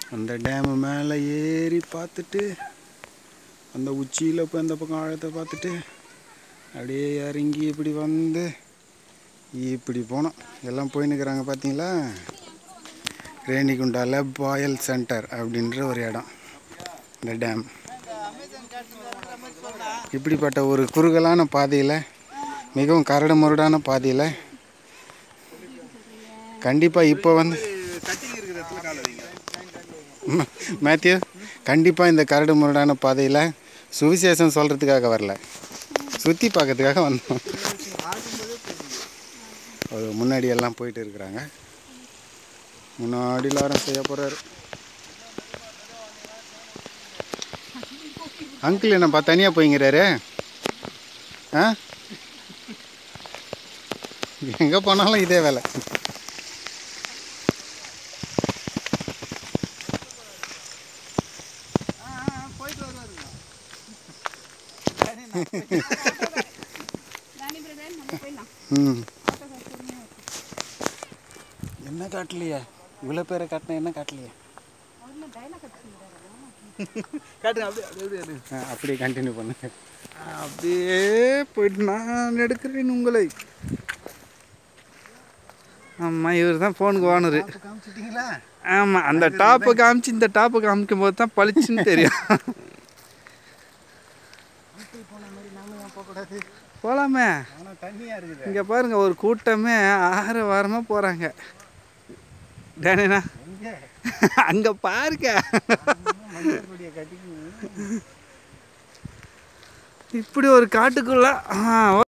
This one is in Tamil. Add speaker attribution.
Speaker 1: அந்த டேமு மேலே ஏறி பார்த்துட்டு அந்த உச்சியில் போய் அந்த பக்கம் ஆழத்தை பார்த்துட்டு அப்படியே இறங்கி இப்படி வந்து இப்படி போனோம். எல்லாம் போயின்னுக்கிறாங்க பார்த்தீங்களா. ரேணிகுண்டாவில் பாயல் சென்டர் அப்படின்ற ஒரு இடம் இந்த டேம். இப்படிப்பட்ட ஒரு குறுகலான பாதையில், மிகவும் கரடு முரடான பாதையில் கண்டிப்பாக இப்போ வந்து மேத்யூ கண்டிப்பாக இந்த கரடு முரடான பாதையில் சுவிசேஷம் சொல்கிறதுக்காக வரல, சுற்றி பார்க்கறதுக்காக வந்தோம். ஒரு முன்னாடி எல்லாம் போயிட்டு இருக்கிறாங்க. முன்னாடி எல்லாரும் செய்ய போகிறாரு. அங்கிள் என்னப்பா தனியாக போய்ங்கிறாரு? ஆ, எங்கே போனாலும் இதே வேலை. என்ன காட்டலையே, இவ்வளோ பேரை காட்டினா என்ன காட்டலையே. அப்படியே கண்டினியூ பண்ணுங்க. அப்படியே போயிட்டு நான் எடுக்கிறேன் உங்களை. ஆமாம், இவர் தான் ஃபோனுக்கு ஓனரு. ஆமாம், அந்த டாப்பை காமிச்சு இந்த டாப்பை காமிக்கும் போது தான் பளிச்சுன்னு தெரியும். போகலாமே, இங்கே பாருங்க ஒரு கூட்டமே 6 வாரமாக போகிறாங்க. டேனா அங்கே பாருங்க, இப்படி ஒரு காட்டுக்குள்ள